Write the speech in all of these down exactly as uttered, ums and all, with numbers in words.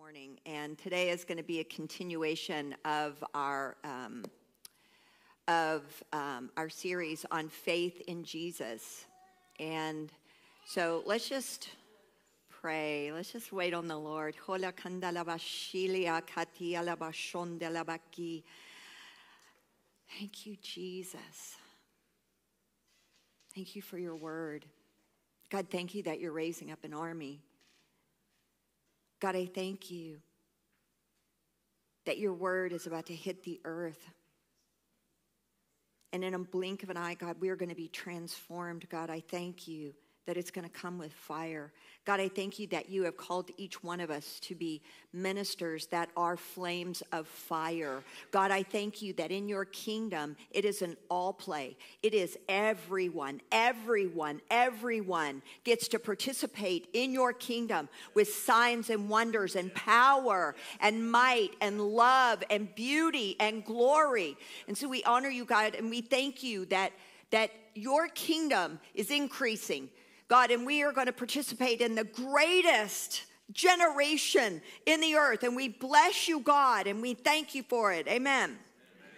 morning, and today is going to be a continuation of our um, of um, our series on faith in Jesus. And so let's just pray. Let's just wait on the Lord. Thank you, Jesus. Thank you for your word. God, thank you that you're raising up an army. God, I thank you that your word is about to hit the earth. And in a blink of an eye, God, we are going to be transformed. God, I thank you that it's going to come with fire. God, I thank you that you have called each one of us to be ministers that are flames of fire. God, I thank you that in your kingdom, it is an all play. It is everyone, everyone, everyone gets to participate in your kingdom with signs and wonders and power and might and love and beauty and glory. And so we honor you, God, and we thank you that, that your kingdom is increasing. God, and we are going to participate in the greatest generation in the earth. And we bless you, God, and we thank you for it. Amen. Amen.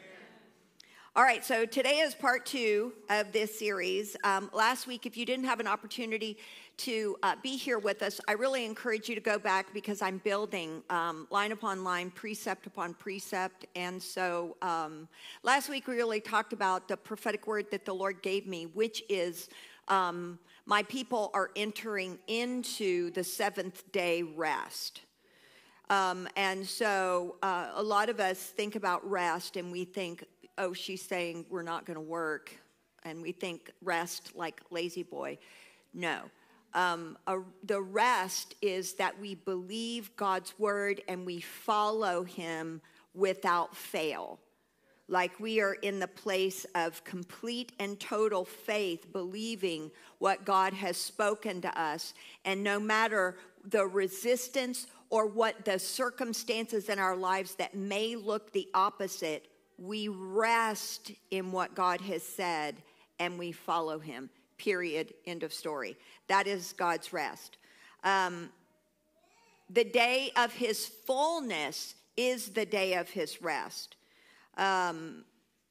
All right, so today is part two of this series. Um, last week, if you didn't have an opportunity to uh, be here with us, I really encourage you to go back because I'm building um, line upon line, precept upon precept. And so um, last week, we really talked about the prophetic word that the Lord gave me, which is um, my people are entering into the seventh day rest. Um, and so uh, a lot of us think about rest and we think, oh, she's saying we're not going to work. And we think rest like lazy boy. No. Um, a, the rest is that we believe God's word and we follow him without fail. Like we are in the place of complete and total faith, believing what God has spoken to us. And no matter the resistance or what the circumstances in our lives that may look the opposite, we rest in what God has said and we follow him. Period. End of story. That is God's rest. Um, the day of his fullness is the day of his rest. Um,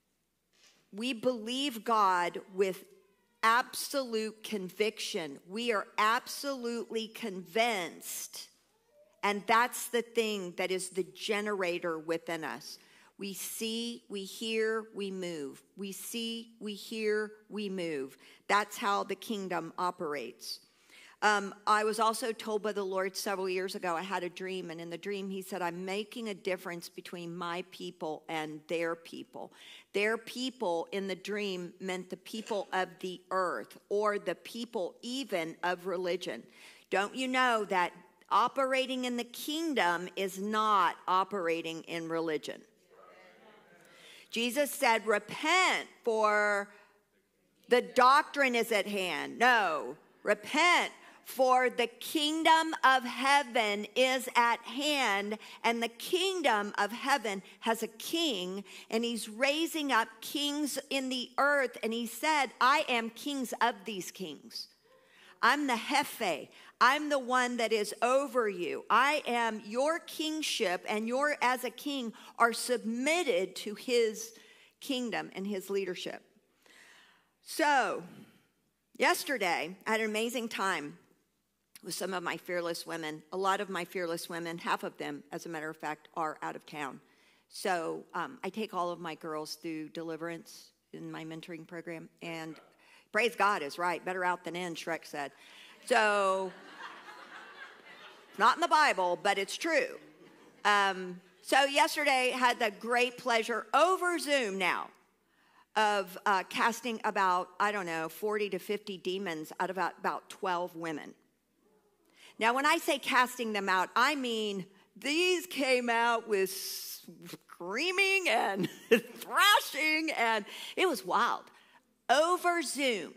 we believe God with absolute conviction. We are absolutely convinced. And that's the thing that is the generator within us. We see, we hear, we move. We see, we hear, we move. That's how the kingdom operates. Um, I was also told by the Lord several years ago, I had a dream, and in the dream he said, I'm making a difference between my people and their people. Their people in the dream meant the people of the earth, or the people even of religion. Don't you know that operating in the kingdom is not operating in religion? Jesus said, repent, for the doctrine is at hand. No, repent. For the kingdom of heaven is at hand, and the kingdom of heaven has a king, and he's raising up kings in the earth. And he said, I am kings of these kings. I'm the Jefe. I'm the one that is over you. I am your kingship, and your as a king are submitted to his kingdom and his leadership. So, yesterday, I had an amazing time with some of my fearless women. A lot of my fearless women, half of them, as a matter of fact, are out of town. So um, I take all of my girls through deliverance in my mentoring program. And praise God is right. Better out than in, Shrek said. So, not in the Bible, but it's true. Um, so yesterday had the great pleasure over Zoom now of uh, casting about, I don't know, forty to fifty demons out of about, about twelve women. Now, when I say casting them out, I mean these came out with screaming and thrashing, and it was wild. Over Zoom.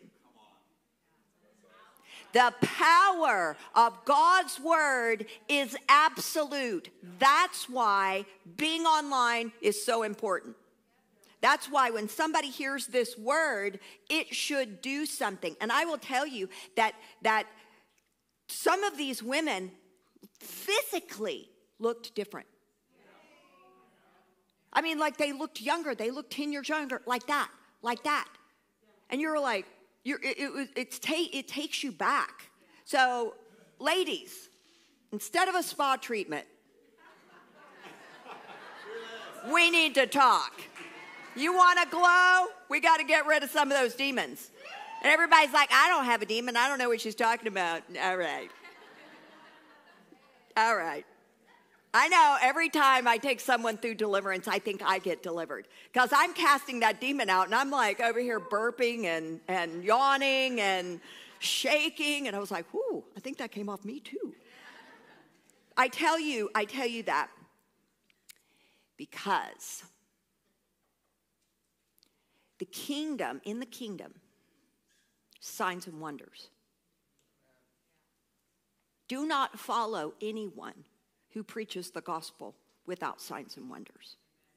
The power of God's word is absolute. That's why being online is so important. That's why when somebody hears this word, it should do something. And I will tell you that that some of these women physically looked different. I mean, like they looked younger. They looked ten years younger, like that, like that. And you're like, you're, it, it, it's ta- it takes you back. So, ladies, instead of a spa treatment, we need to talk. You want to glow? We got to get rid of some of those demons. And everybody's like, I don't have a demon. I don't know what she's talking about. All right. All right. I know every time I take someone through deliverance, I think I get delivered. Because I'm casting that demon out, and I'm like over here burping and, and yawning and shaking. And I was like, whoo, I think that came off me too. I tell you, I tell you that because the kingdom, in the kingdom, signs and wonders. Do not follow anyone who preaches the gospel without signs and wonders.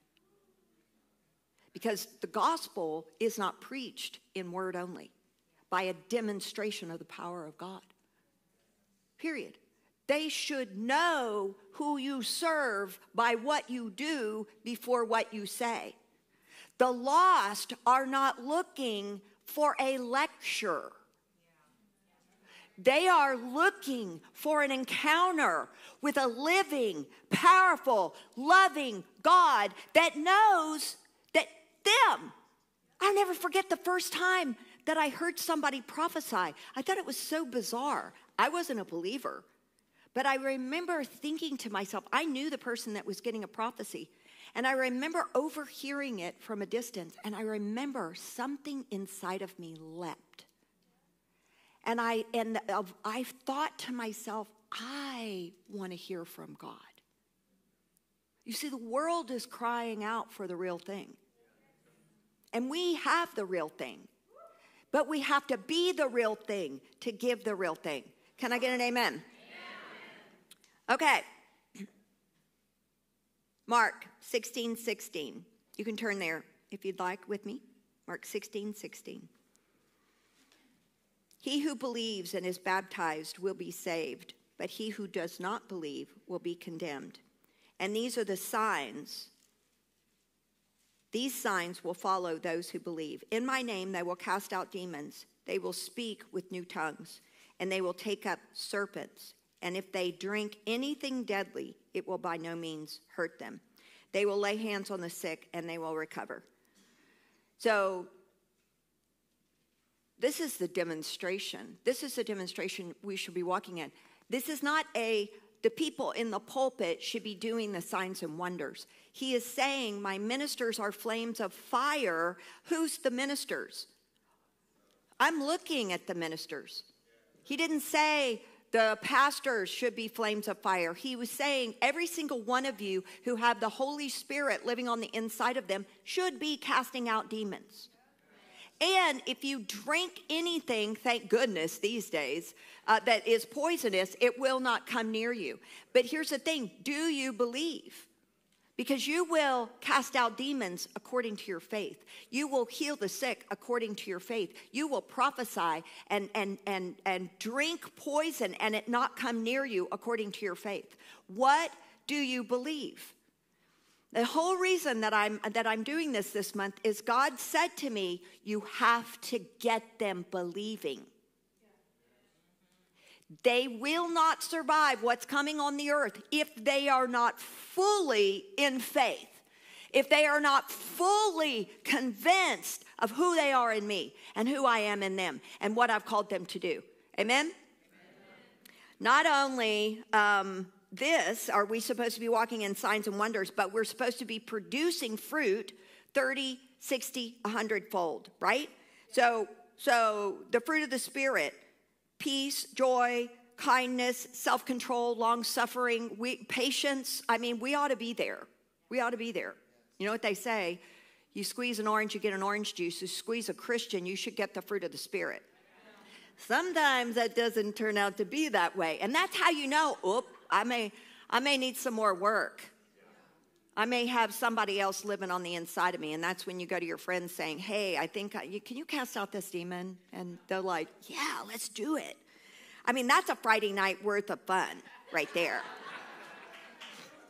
Because the gospel is not preached in word only, by a demonstration of the power of God. Period. They should know who you serve by what you do before what you say. The lost are not looking for a lecture. They are looking for an encounter with a living, powerful, loving God that knows that them. I'll never forget the first time that I heard somebody prophesy. I thought it was so bizarre. I wasn't a believer. But I remember thinking to myself, I knew the person that was getting a prophecy. And I remember overhearing it from a distance. And I remember something inside of me leapt. And I and I thought to myself, I want to hear from God. You see, the world is crying out for the real thing. And we have the real thing. But we have to be the real thing to give the real thing. Can I get an amen? Okay. Mark sixteen sixteen. You can turn there if you'd like with me. Mark sixteen sixteen. He who believes and is baptized will be saved, but he who does not believe will be condemned. And these are the signs. These signs will follow those who believe. In my name they will cast out demons. They will speak with new tongues, and they will take up serpents. And if they drink anything deadly, it will by no means hurt them. They will lay hands on the sick, and they will recover. So this is the demonstration. This is the demonstration we should be walking in. This is not a, the people in the pulpit should be doing the signs and wonders. He is saying, my ministers are flames of fire. Who's the ministers? I'm looking at the ministers. He didn't say the pastors should be flames of fire. He was saying every single one of you who have the Holy Spirit living on the inside of them should be casting out demons. And if you drink anything, thank goodness these days, uh, that is poisonous, it will not come near you. But here's the thing, do you believe? Because you will cast out demons according to your faith. You will heal the sick according to your faith. You will prophesy and, and, and, and drink poison and it not come near you according to your faith. What do you believe? The whole reason that I'm, that I'm doing this this month is God said to me, you have to get them believing. They will not survive what's coming on the earth if they are not fully in faith. If they are not fully convinced of who they are in me and who I am in them and what I've called them to do. Amen? Amen. Not only um, this are we supposed to be walking in signs and wonders, but we're supposed to be producing fruit thirty, sixty, one hundred fold, right? So, so the fruit of the Spirit, peace, joy, kindness, self-control, long-suffering, we, patience. I mean, we ought to be there. We ought to be there. You know what they say? You squeeze an orange, you get an orange juice. You squeeze a Christian, you should get the fruit of the Spirit. Sometimes that doesn't turn out to be that way. And that's how you know, oop, I may, I may need some more work. I may have somebody else living on the inside of me. And that's when you go to your friends saying, hey, I think, I, you, can you cast out this demon? And they're like, yeah, let's do it. I mean, that's a Friday night worth of fun right there.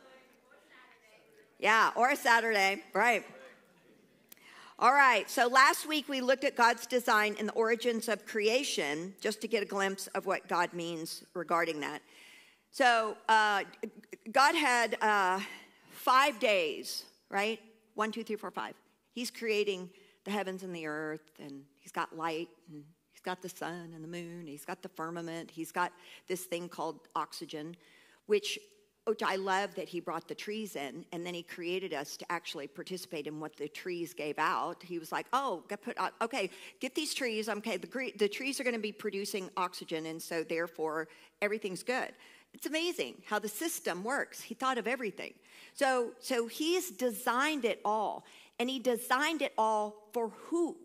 Yeah, or a Saturday, right. All right, so last week we looked at God's design and the origins of creation, just to get a glimpse of what God means regarding that. So uh, God had uh, five days, right? One, two, three, four, five. He's creating the heavens and the earth, and he's got light, and he's got the sun and the moon, he's got the firmament, he's got this thing called oxygen, which which I love that he brought the trees in, and then he created us to actually participate in what the trees gave out. He was like, oh, get put, okay, get these trees. Okay, the, the trees are going to be producing oxygen, and so therefore everything's good. It's amazing how the system works. He thought of everything. So, so he's designed it all, and he designed it all for who?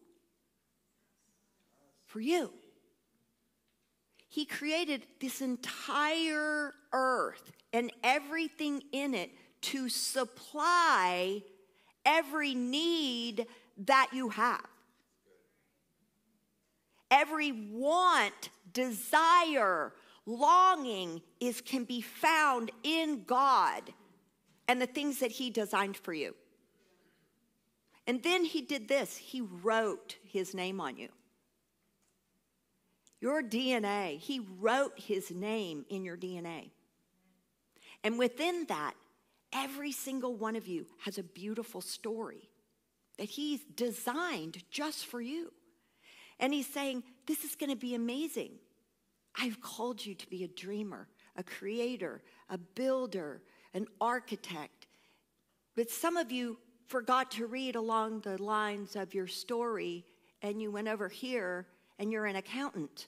For you. He created this entire earth and everything in it to supply every need that you have. Every want, desire, longing is can be found in God and the things that he designed for you. And then he did this. He wrote his name on you. Your D N A, he wrote his name in your D N A. And within that, every single one of you has a beautiful story that he's designed just for you. And he's saying, this is going to be amazing. I've called you to be a dreamer, a creator, a builder, an architect. But some of you forgot to read along the lines of your story, and you went over here and you're an accountant.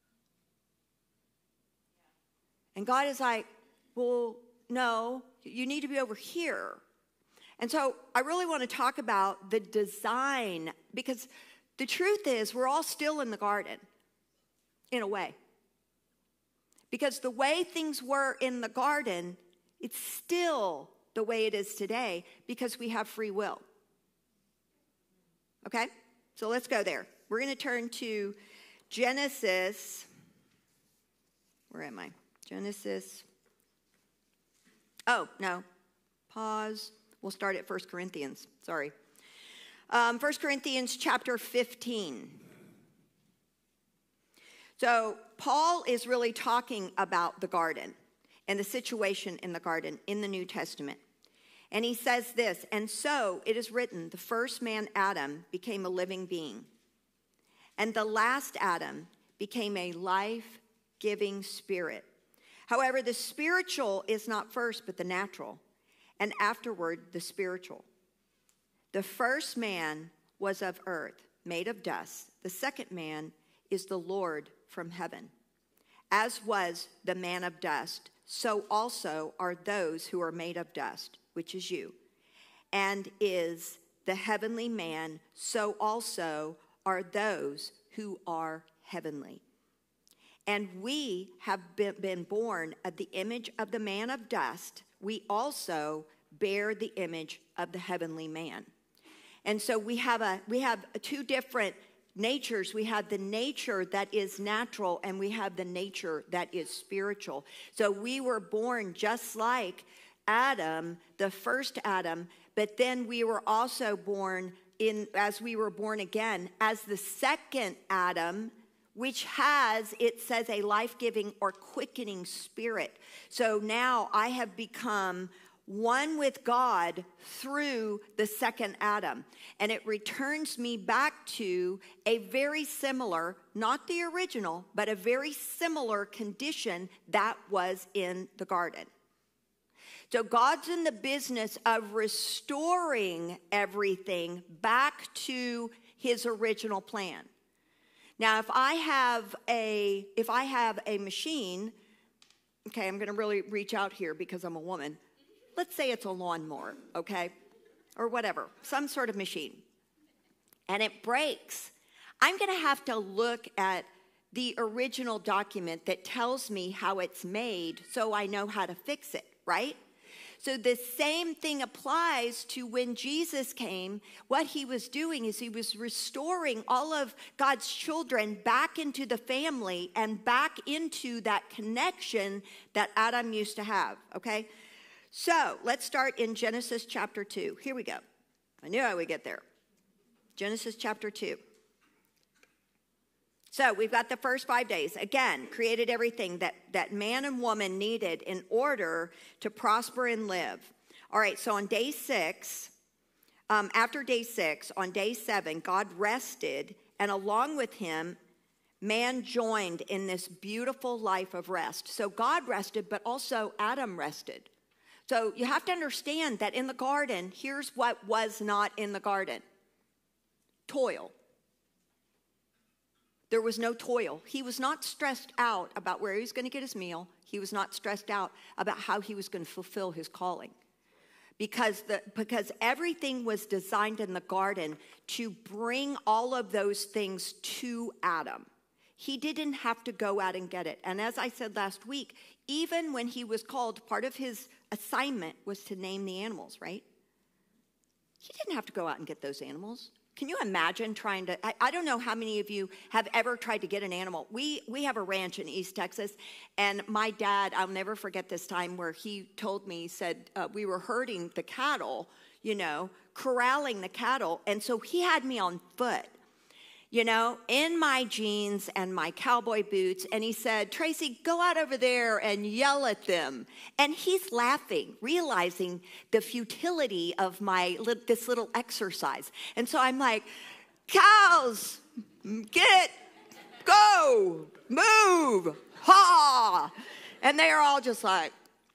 And God is like, well, no, you need to be over here. And so I really want to talk about the design, because the truth is we're all still in the garden, in a way. Because the way things were in the garden, it's still the way it is today, because we have free will. Okay? So let's go there. We're going to turn to Genesis. Where am I? Genesis. Oh, no. Pause. We'll start at First Corinthians. Sorry. Um, First Corinthians chapter fifteen. So Paul is really talking about the garden and the situation in the garden in the New Testament. And he says this, and so it is written, the first man, Adam, became a living being. And the last Adam became a life-giving spirit. However, the spiritual is not first, but the natural, and afterward the spiritual. The first man was of earth, made of dust. The second man is the Lord from heaven. As was the man of dust, so also are those who are made of dust, which is you. And is the heavenly man, so also are those who are heavenly. And we have been born of the image of the man of dust. We also bear the image of the heavenly man. And so we have a we have two different natures. We have the nature that is natural, and we have the nature that is spiritual. So we were born just like Adam, the first Adam, but then we were also born in as we were born again as the second Adam, which has, it says, a life-giving or quickening spirit. So now I have become one with God through the second Adam. And it returns me back to a very similar, not the original, but a very similar condition that was in the garden. So God's in the business of restoring everything back to his original plan. Now, if I have a if I have a machine, okay, I'm going to really reach out here because I'm a woman. Let's say it's a lawnmower, okay, or whatever, some sort of machine, and it breaks. I'm going to have to look at the original document that tells me how it's made so I know how to fix it, right? So the same thing applies to when Jesus came. What he was doing is he was restoring all of God's children back into the family and back into that connection that Adam used to have, okay? So let's start in Genesis chapter two. Here we go. I knew I would get there. Genesis chapter two. So we've got the first five days. Again, created everything that, that man and woman needed in order to prosper and live. All right, so on day six, um, after day six, on day seven, God rested, and along with him, man joined in this beautiful life of rest. So God rested, but also Adam rested. So you have to understand that in the garden, here's what was not in the garden. Toil. There was no toil. He was not stressed out about where he was going to get his meal. He was not stressed out about how he was going to fulfill his calling. Because, the, because everything was designed in the garden to bring all of those things to Adam. He didn't have to go out and get it. And as I said last week, even when he was called, part of his assignment was to name the animals, right? He didn't have to go out and get those animals. Can you imagine trying to, I, I don't know how many of you have ever tried to get an animal. We we have a ranch in East Texas, and my dad, I'll never forget this time where he told me, he said, uh, we were herding the cattle, you know, corralling the cattle, and so he had me on foot, you know, in my jeans and my cowboy boots, and he said, Tracy, go out over there and yell at them. And he's laughing, realizing the futility of my this little exercise. And so I'm like, cows, get, go, move, ha. And they are all just like,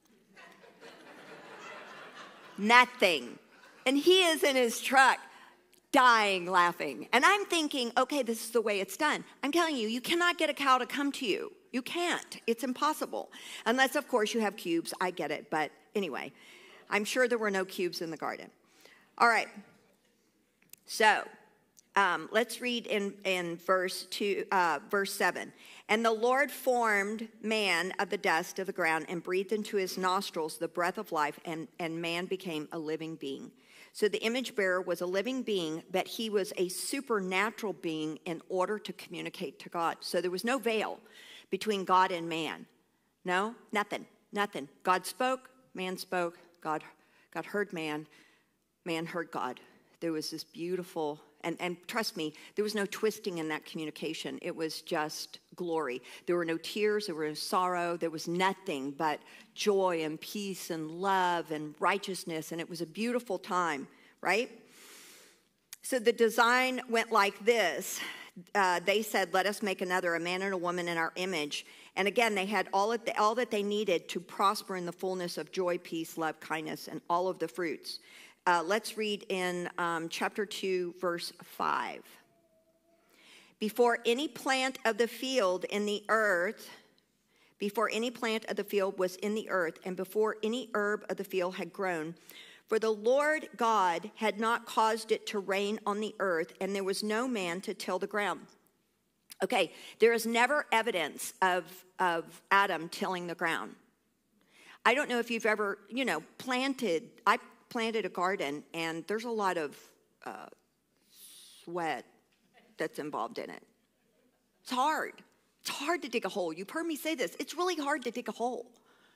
nothing. And he is in his truck, dying laughing. And I'm thinking, okay, this is the way it's done. I'm telling you, you cannot get a cow to come to you. You can't. It's impossible. Unless, of course, you have cubes. I get it. But anyway, I'm sure there were no cubes in the garden. All right. So um, let's read in, in verse two, uh, verse seven. And the Lord formed man of the dust of the ground and breathed into his nostrils the breath of life, and, and man became a living being. So the image bearer was a living being, but he was a supernatural being in order to communicate to God. So there was no veil between God and man. No, nothing, nothing. God spoke, man spoke, God, God heard man, man heard God. There was this beautiful, and, and trust me, there was no twisting in that communication. It was just glory. There were no tears, there was no sorrow, there was nothing but joy and peace and love and righteousness, and it was a beautiful time, right? So the design went like this. Uh, they said, let us make another, a man and a woman in our image. And again, they had all, of the, all that they needed to prosper in the fullness of joy, peace, love, kindness, and all of the fruits. Uh, let's read in um, chapter two, verse five. Before any plant of the field in the earth, before any plant of the field was in the earth, and before any herb of the field had grown, for the Lord God had not caused it to rain on the earth, and there was no man to till the ground. Okay, there is never evidence of, of Adam tilling the ground. I don't know if you've ever, you know, planted, I planted a garden, and there's a lot of uh, sweat that's involved in it. It's hard. It's hard to dig a hole. You've heard me say this. It's really hard to dig a hole.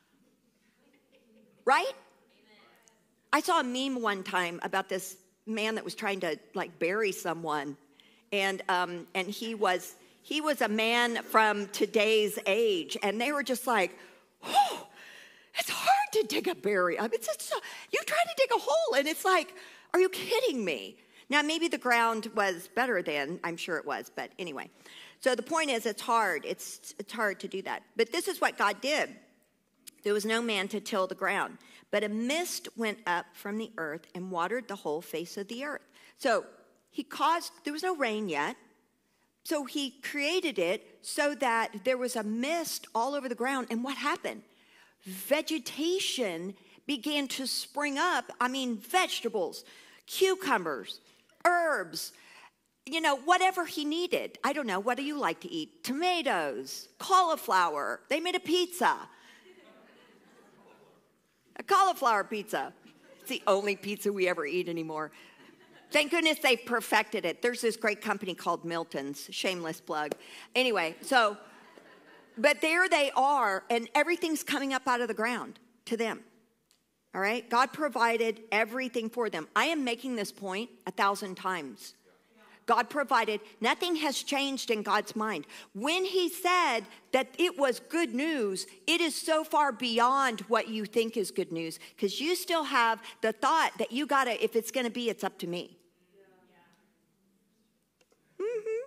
Right? Amen. I saw a meme one time about this man that was trying to like bury someone, and um, and he was he was a man from today's age, and they were just like, oh, it's hard to dig a bury. I mean, it's just, you try to dig a hole, and it's like, are you kidding me? Now, maybe the ground was better then. I'm sure it was, but anyway. So the point is, it's hard. It's, it's hard to do that. But this is what God did. There was no man to till the ground, but a mist went up from the earth and watered the whole face of the earth. So he caused, there was no rain yet. So he created it so that there was a mist all over the ground. And what happened? Vegetation began to spring up. I mean, vegetables, cucumbers, herbs, you know, whatever he needed. I don't know. What do you like to eat? Tomatoes, cauliflower. They made a pizza. A cauliflower pizza. It's the only pizza we ever eat anymore. Thank goodness they perfected it. There's this great company called Milton's. Shameless plug. Anyway, so, but there they are, and everything's coming up out of the ground to them. All right? God provided everything for them. I am making this point a thousand times. God provided. Nothing has changed in God's mind. When he said that it was good news, it is so far beyond what you think is good news, because you still have the thought that you got to, if it's going to be, it's up to me. Mm-hmm.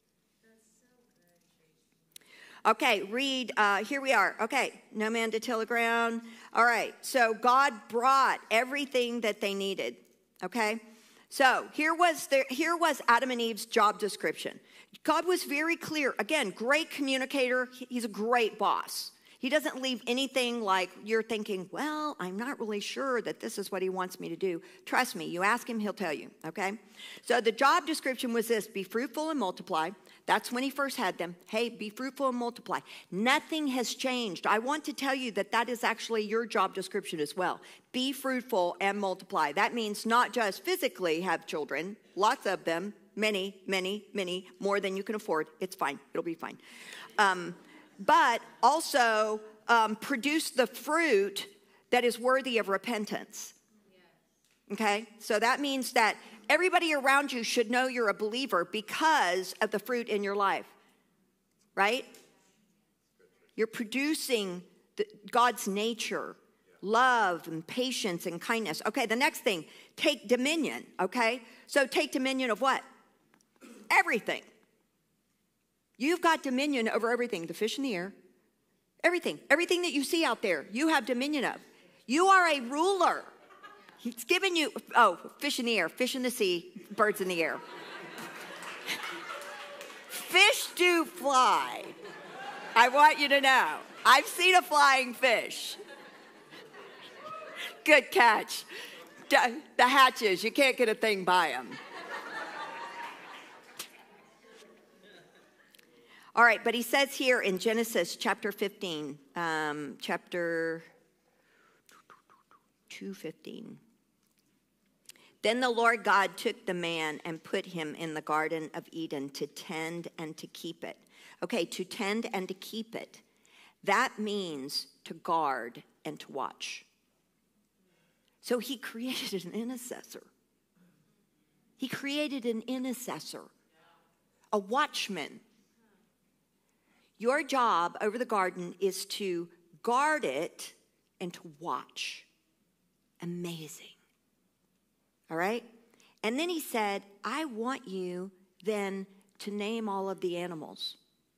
Okay, read, uh, here we are. Okay, no man to till the ground. All right, so God brought everything that they needed, okay? So here was, the, here was Adam and Eve's job description. God was very clear. Again, great communicator. He's a great boss. He doesn't leave anything like you're thinking, well, I'm not really sure that this is what he wants me to do. Trust me, you ask him, he'll tell you, okay? So the job description was this: be fruitful and multiply. That's when he first had them. Hey, be fruitful and multiply. Nothing has changed. I want to tell you that that is actually your job description as well. Be fruitful and multiply. That means not just physically have children, lots of them, many, many, many, more than you can afford. It's fine. It'll be fine. Um, but also um, produce the fruit that is worthy of repentance. Okay? So that means that everybody around you should know you're a believer because of the fruit in your life, right? You're producing the, God's nature, love and patience and kindness. Okay, the next thing, take dominion, okay? So take dominion of what? Everything. You've got dominion over everything, the fish in the air, everything. Everything that you see out there, you have dominion of. You are a ruler. He's given you, oh, fish in the air, fish in the sea, birds in the air. Fish do fly. I want you to know. I've seen a flying fish. Good catch. The hatches, you can't get a thing by them. All right, but he says here in Genesis chapter fifteen, um, chapter two fifteen. Then the Lord God took the man and put him in the Garden of Eden to tend and to keep it. Okay, to tend and to keep it. That means to guard and to watch. So he created an intercessor. He created an intercessor, a watchman. Your job over the garden is to guard it and to watch. Amazing. All right? And then he said, I want you then to name all of the animals.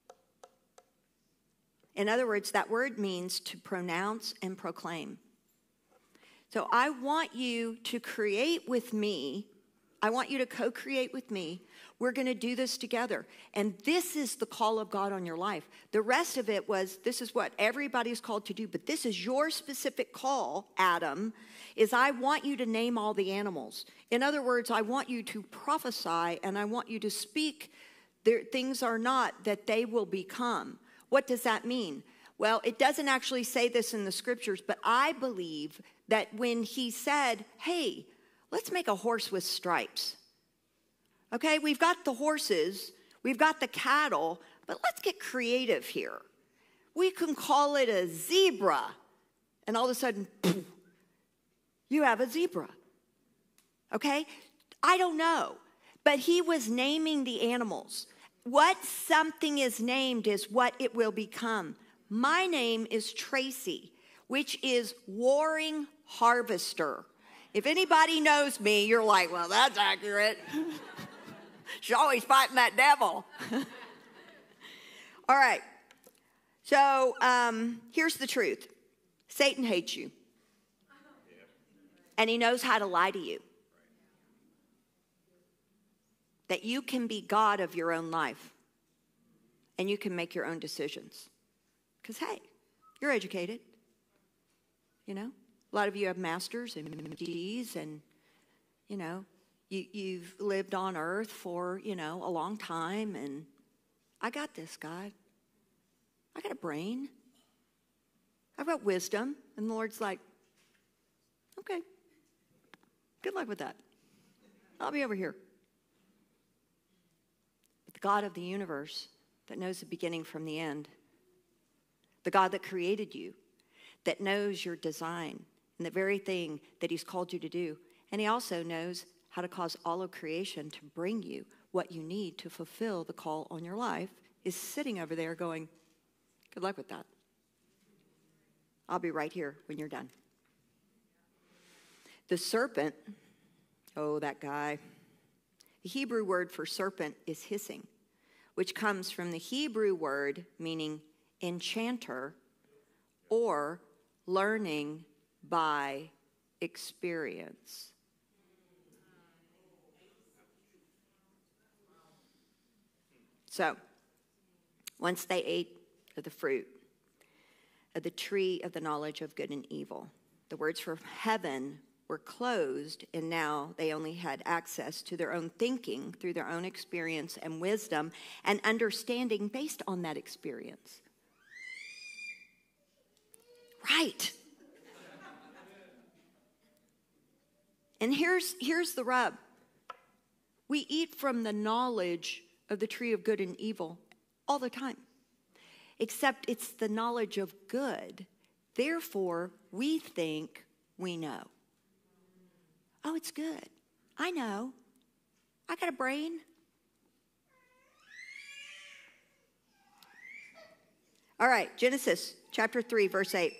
In other words, that word means to pronounce and proclaim. So I want you to create with me. I want you to co-create with me. We're going to do this together. And this is the call of God on your life. The rest of it was, this is what everybody's called to do. But this is your specific call, Adam, is I want you to name all the animals. In other words, I want you to prophesy and I want you to speak. There, things are not that they will become. What does that mean? Well, it doesn't actually say this in the scriptures, but I believe that when he said, hey, let's make a horse with stripes. Okay, we've got the horses, we've got the cattle, but let's get creative here. We can call it a zebra. And all of a sudden, poof, you have a zebra. Okay? I don't know. But he was naming the animals. What something is named is what it will become. My name is Tracy, which is warring harvester. If anybody knows me, you're like, well, that's accurate. She's always fighting that devil. All right. So um, here's the truth. Satan hates you. And he knows how to lie to you. That you can be God of your own life. And you can make your own decisions. Because, hey, you're educated. You know? A lot of you have masters and M Ds and, you know, you, you've lived on earth for, you know, a long time. And I got this, God. I got a brain. I've got wisdom. And the Lord's like, okay, good luck with that. I'll be over here. But the God of the universe that knows the beginning from the end, the God that created you, that knows your design, in the very thing that he's called you to do. And he also knows how to cause all of creation to bring you what you need to fulfill the call on your life, is sitting over there going, good luck with that. I'll be right here when you're done. The serpent, oh, that guy. The Hebrew word for serpent is hissing, which comes from the Hebrew word meaning enchanter or learning by experience. So, once they ate of the fruit of the tree of the knowledge of good and evil, the words from heaven were closed, and now they only had access to their own thinking through their own experience and wisdom and understanding based on that experience. Right. And here's, here's the rub. We eat from the knowledge of the tree of good and evil all the time, except it's the knowledge of good. Therefore, we think we know. Oh, it's good. I know. I got a brain. All right, Genesis chapter three, verse eight.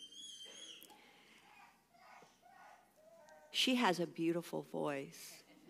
She has a beautiful voice.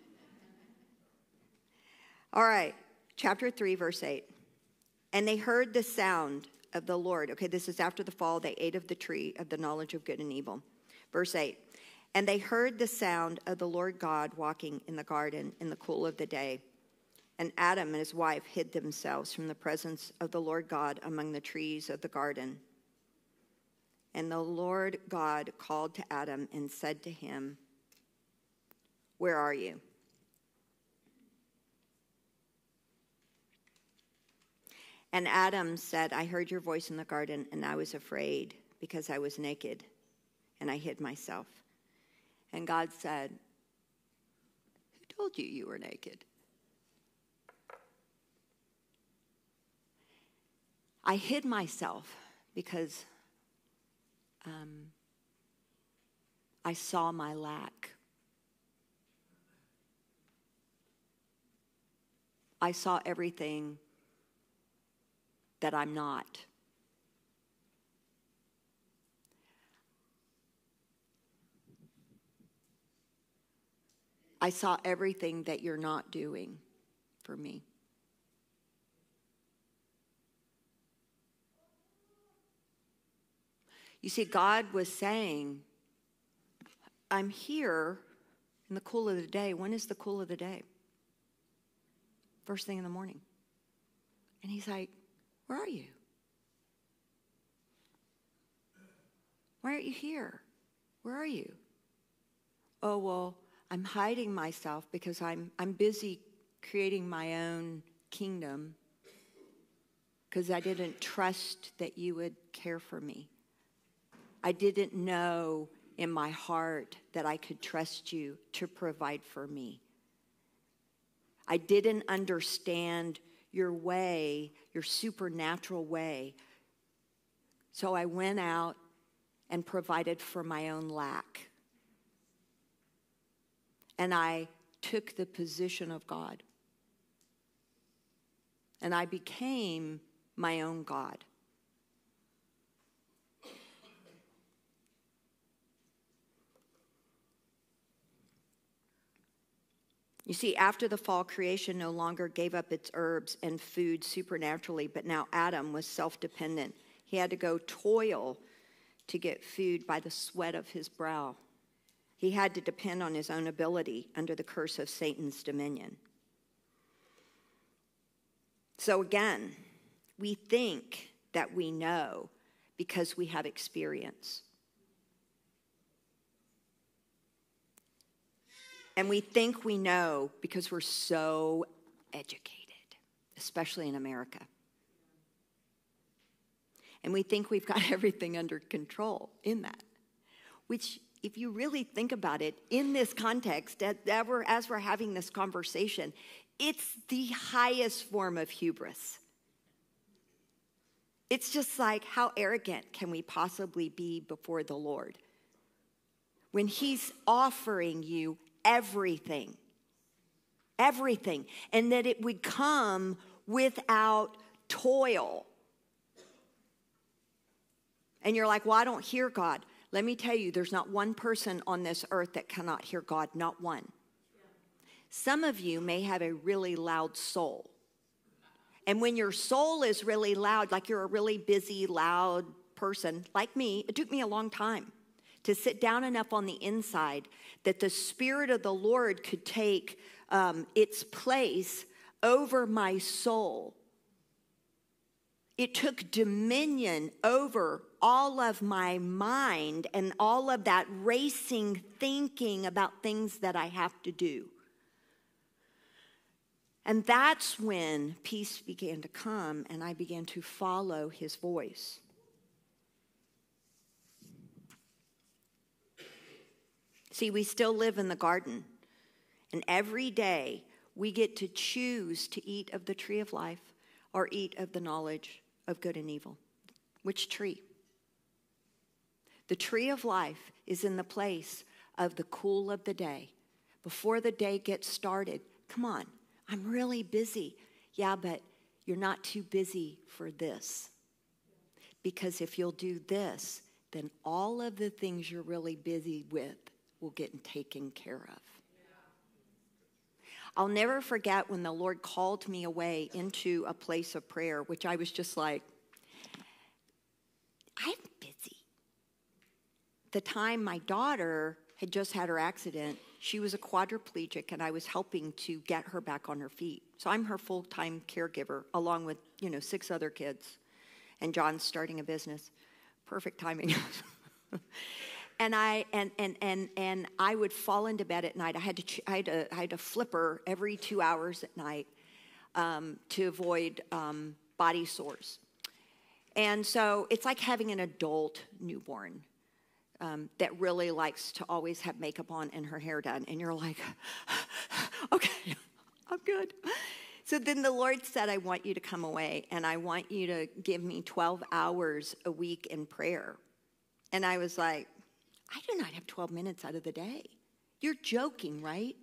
All right, chapter three, verse eight. And they heard the sound of the Lord. Okay, this is after the fall. They ate of the tree of the knowledge of good and evil. Verse eight. And they heard the sound of the Lord God walking in the garden in the cool of the day. And Adam and his wife hid themselves from the presence of the Lord God among the trees of the garden. And the Lord God called to Adam and said to him, where are you? And Adam said, I heard your voice in the garden, and I was afraid because I was naked, and I hid myself. And God said, who told you you were naked? I hid myself because um, I saw my lack. I saw everything that I'm not. I saw everything that you're not doing for me. You see, God was saying, I'm here in the cool of the day. When is the cool of the day? First thing in the morning. And he's like, where are you? Why aren't you here? Where are you? Oh, well, I'm hiding myself because I'm I'm busy creating my own kingdom because I didn't trust that you would care for me. I didn't know in my heart that I could trust you to provide for me. I didn't understand your way, your supernatural way. So I went out and provided for my own lack. And I took the position of God. And I became my own God. You see, after the fall, creation no longer gave up its herbs and food supernaturally, but now Adam was self-dependent. He had to go toil to get food by the sweat of his brow. He had to depend on his own ability under the curse of Satan's dominion. So again, we think that we know because we have experience. And we think we know because we're so educated, especially in America. And we think we've got everything under control in that, which, if you really think about it, in this context, as we're, as we're having this conversation, it's the highest form of hubris. It's just like, how arrogant can we possibly be before the Lord? when he's offering you everything. Everything. And that it would come without toil. And you're like, well, I don't hear God. Let me tell you, there's not one person on this earth that cannot hear God. Not one. Some of you may have a really loud soul. And when your soul is really loud, like you're a really busy, loud person, like me, it took me a long time to sit down enough on the inside that the Spirit of the Lord could take um, its place over my soul. It took dominion over all of my mind and all of that racing thinking about things that I have to do. And that's when peace began to come and I began to follow his voice. See, we still live in the garden. And every day we get to choose to eat of the tree of life or eat of the knowledge of good and evil. Which tree? The tree of life is in the place of the cool of the day. Before the day gets started, come on. I'm really busy. Yeah, but you're not too busy for this. Because if you'll do this, then all of the things you're really busy with will get taken care of. I'll never forget when the Lord called me away into a place of prayer, which I was just like, I'm busy. The time my daughter had just had her accident, she was a quadriplegic, and I was helping to get her back on her feet. So I'm her full-time caregiver, along with, you know, six other kids. And John's starting a business. Perfect timing. and I and and and and I would fall into bed at night. I had to I had to, I had to flip her every two hours at night um, to avoid um, body sores. And so it's like having an adult newborn. Um, that really likes to always have makeup on and her hair done. And you're like, okay, I'm good. So then the Lord said, I want you to come away, and I want you to give me twelve hours a week in prayer. And I was like, I do not have twelve minutes out of the day. You're joking, right?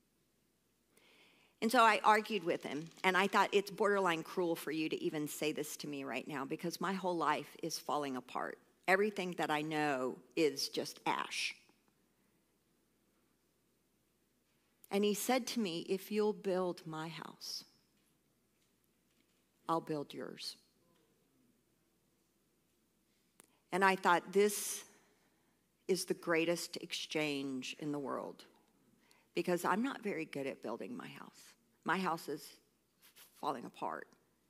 And so I argued with him, and I thought it's borderline cruel for you to even say this to me right now, because my whole life is falling apart. Everything that I know is just ash. And he said to me, if you'll build my house, I'll build yours. And I thought, this is the greatest exchange in the world, because I'm not very good at building my house. My house is falling apart.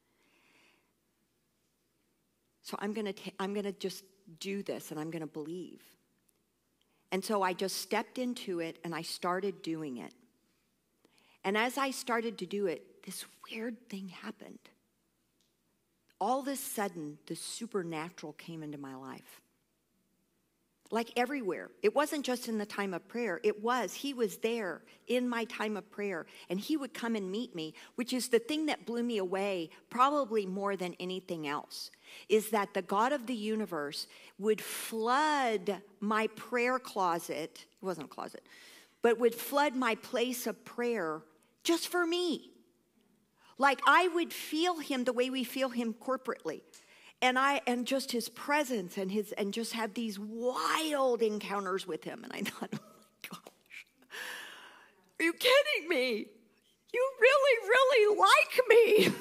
So I'm going to I'm going to just do this, and I'm going to believe. And so I just stepped into it, and I started doing it. And as I started to do it, this weird thing happened. All of a sudden, the supernatural came into my life. Like everywhere. It wasn't just in the time of prayer. It was. He was there in my time of prayer. And he would come and meet me, which is the thing that blew me away probably more than anything else, is that the God of the universe would flood my prayer closet. It wasn't a closet. But would flood my place of prayer just for me. Like I would feel him the way we feel him corporately. And I and just his presence and his and just have these wild encounters with him. And I thought, oh my gosh, are you kidding me? You really, really like me.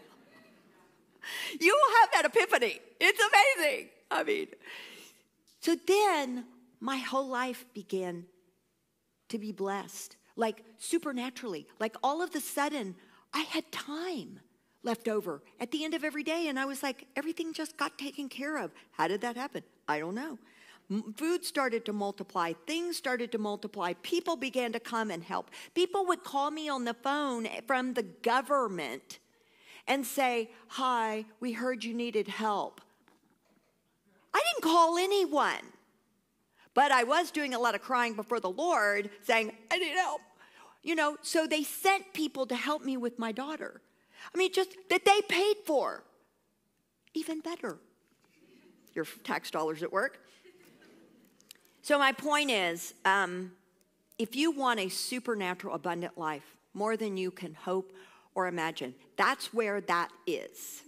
You will have that epiphany. It's amazing. I mean, so then my whole life began to be blessed, like supernaturally. Like all of a sudden, I had time left over at the end of every day. And I was like, everything just got taken care of. How did that happen? I don't know. M- food started to multiply. Things started to multiply. People began to come and help. People would call me on the phone from the government and say, hi, we heard you needed help. I didn't call anyone. But I was doing a lot of crying before the Lord saying, I need help. You know, so they sent people to help me with my daughter. I mean, just that they paid for. Even better. Your tax dollars at work. So my point is, um, if you want a supernatural, abundant life, more than you can hope or imagine, that's where that is.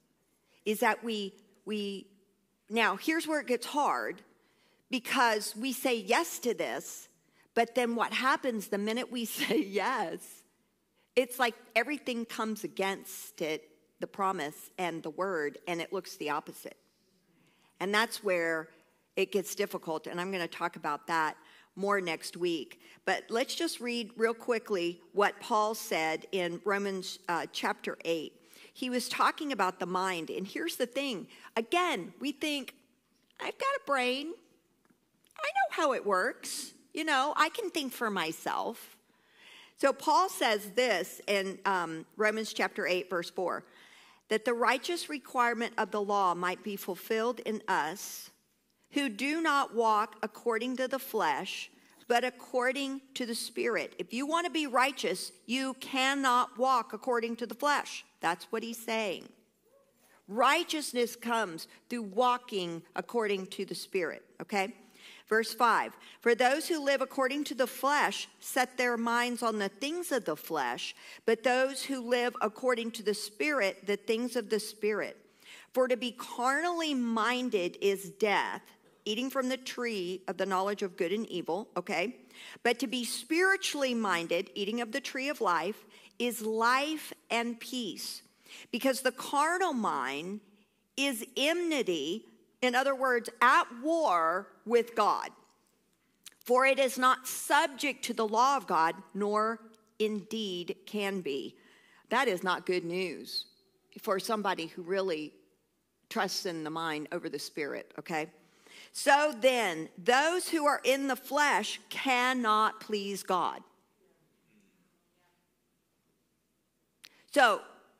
Is that we, we, now here's where it gets hard, because we say yes to this, but then what happens the minute we say yes, it's like everything comes against it, the promise and the word, and it looks the opposite. And that's where it gets difficult, and I'm going to talk about that more next week. But let's just read real quickly what Paul said in Romans uh, chapter eight. He was talking about the mind, and here's the thing. Again, we think, I've got a brain. I know how it works. You know, I can think for myself. So Paul says this in um, Romans chapter eight, verse four, that the righteous requirement of the law might be fulfilled in us, who do not walk according to the flesh, but according to the Spirit. If you want to be righteous, you cannot walk according to the flesh. That's what he's saying. Righteousness comes through walking according to the Spirit, okay? Verse five, for those who live according to the flesh set their minds on the things of the flesh, but those who live according to the Spirit, the things of the Spirit. For to be carnally minded is death, eating from the tree of the knowledge of good and evil, okay? But to be spiritually minded, eating of the tree of life, is life and peace. Because the carnal mind is enmity, in other words, at war with God. For it is not subject to the law of God, nor indeed can be. That is not good news for somebody who really trusts in the mind over the Spirit, okay? So then, those who are in the flesh cannot please God. So,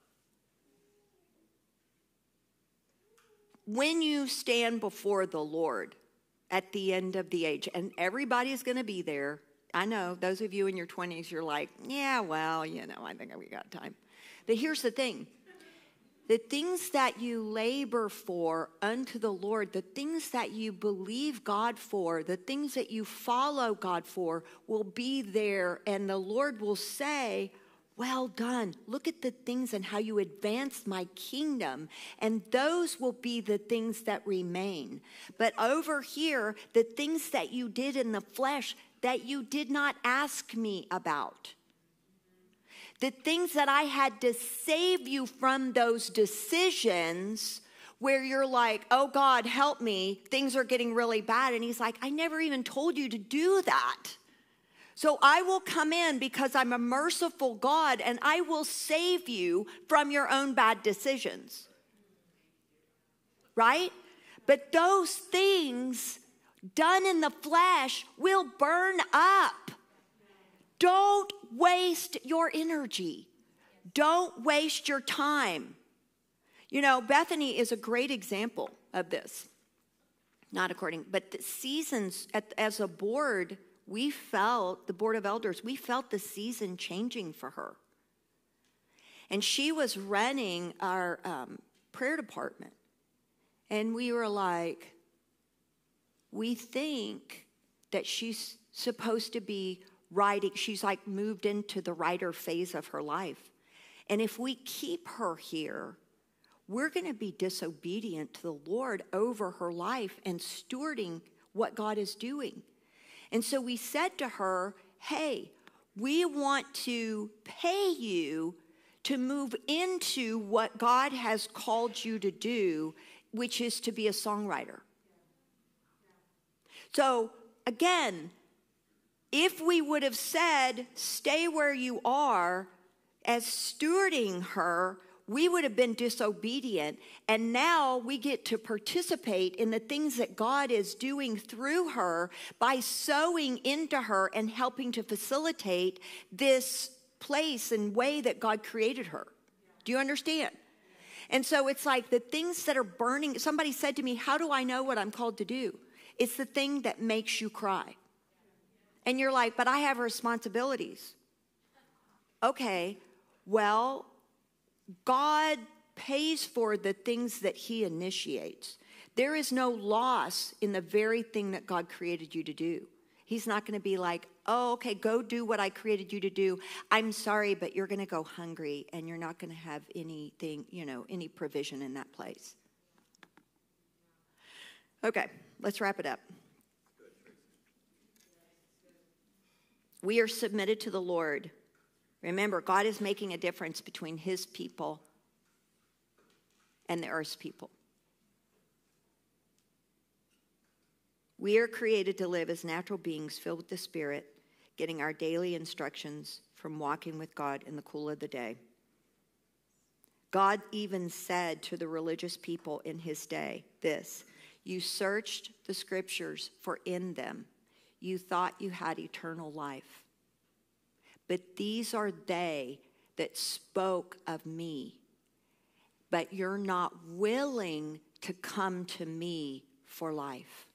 when you stand before the Lord at the end of the age, and everybody's going to be there. I know, those of you in your twenties, you're like, yeah, well, you know, I think we got time. But here's the thing. The things that you labor for unto the Lord, the things that you believe God for, the things that you follow God for will be there, and the Lord will say, well done. Look at the things and how you advanced my kingdom, and those will be the things that remain. But over here, the things that you did in the flesh that you did not ask me about, the things that I had to save you from those decisions where you're like, oh God, help me, things are getting really bad. And he's like, I never even told you to do that. So I will come in because I'm a merciful God, and I will save you from your own bad decisions. Right? But those things done in the flesh will burn up. Don't waste your energy. Don't waste your time. You know, Bethany is a great example of this. Not according, but the seasons, at, as a board, we felt, the board of elders, we felt the season changing for her. And she was running our um, prayer department. And we were like, we think that she's supposed to be writing. She's like moved into the writer phase of her life. And if we keep her here, we're going to be disobedient to the Lord over her life and stewarding what God is doing. And so we said to her, hey, we want to pay you to move into what God has called you to do, which is to be a songwriter. So again, if we would have said, stay where you are, as stewarding her, we would have been disobedient. And now we get to participate in the things that God is doing through her by sowing into her and helping to facilitate this place and way that God created her. Do you understand? And so it's like the things that are burning. Somebody said to me, how do I know what I'm called to do? It's the thing that makes you cry. And you're like, but I have responsibilities. Okay, well, God pays for the things that he initiates. There is no loss in the very thing that God created you to do. He's not going to be like, oh, okay, go do what I created you to do. I'm sorry, but you're going to go hungry and you're not going to have anything, you know, any provision in that place. Okay, let's wrap it up. We are submitted to the Lord. Remember, God is making a difference between his people and the earth's people. We are created to live as natural beings filled with the Spirit, getting our daily instructions from walking with God in the cool of the day. God even said to the religious people in his day this, you searched the scriptures, for in them you thought you had eternal life. But these are they that spoke of me. But you're not willing to come to me for life.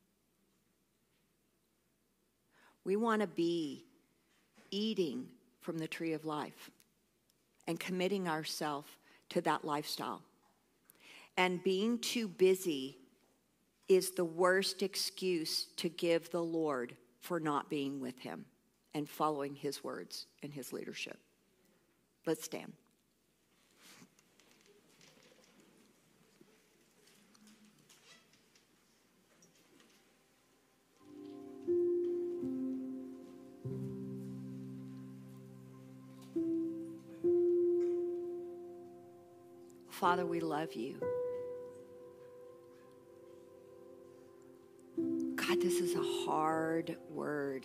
We want to be eating from the tree of life and committing ourselves to that lifestyle. And being too busy is the worst excuse to give the Lord for not being with him and following his words and his leadership. Let's stand. Father, we love you. God, this is a hard word.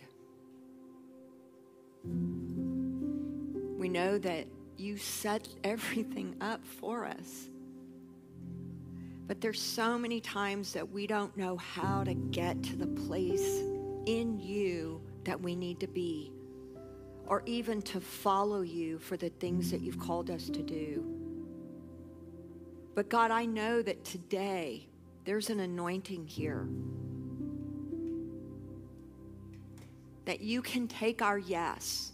We know that you set everything up for us. But there's so many times that we don't know how to get to the place in you that we need to be, or even to follow you for the things that you've called us to do. But God, I know that today there's an anointing here that you can take our yes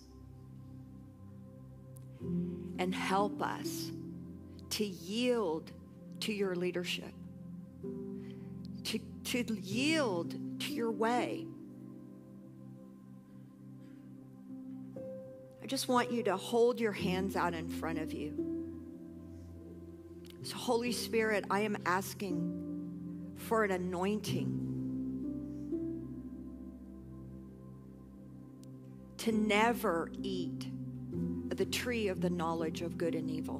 and help us to yield to your leadership, to, to yield to your way. I just want you to hold your hands out in front of you. So, Holy Spirit, I am asking for an anointing to never eat the tree of the knowledge of good and evil.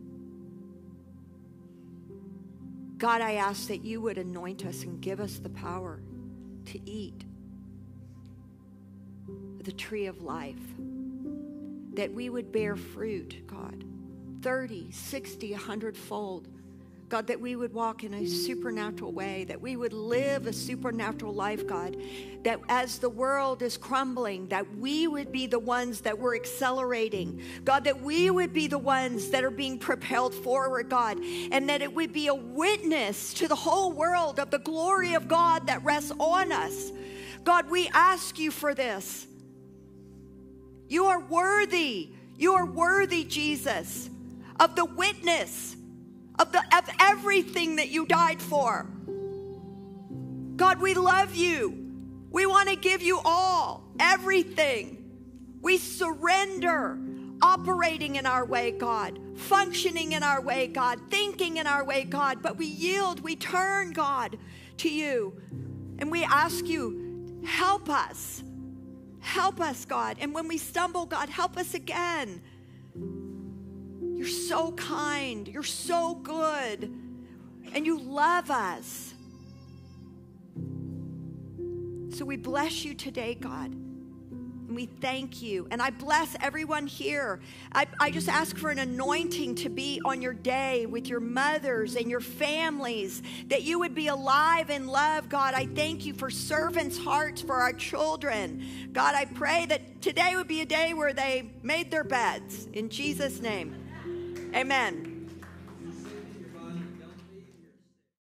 God, I ask that you would anoint us and give us the power to eat the tree of life, that we would bear fruit, God, thirty, sixty, a hundred fold. God, that we would walk in a supernatural way, that we would live a supernatural life, God, that as the world is crumbling, that we would be the ones that were accelerating, God, that we would be the ones that are being propelled forward, God, and that it would be a witness to the whole world of the glory of God that rests on us. God, we ask you for this. You are worthy. You are worthy, Jesus, of the witness Of, the, of everything that you died for. God, we love you. We want to give you all, everything. We surrender operating in our way, God, functioning in our way, God, thinking in our way, God, but we yield, we turn, God, to you. And we ask you, help us. Help us, God. And when we stumble, God, help us again. You're so kind. You're so good. And you love us. So we bless you today, God. And we thank you. And I bless everyone here. I, I just ask for an anointing to be on your day with your mothers and your families, that you would be alive in love, God. I thank you for servants' hearts for our children. God, I pray that today would be a day where they made their beds. In Jesus' name. Amen.